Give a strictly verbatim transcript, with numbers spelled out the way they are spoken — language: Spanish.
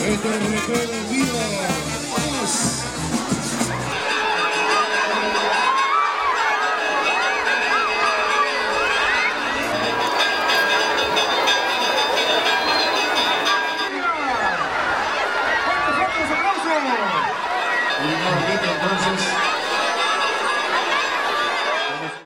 Este es el recuerdo en vivo. ¡Vamos! Y nuevamente entonces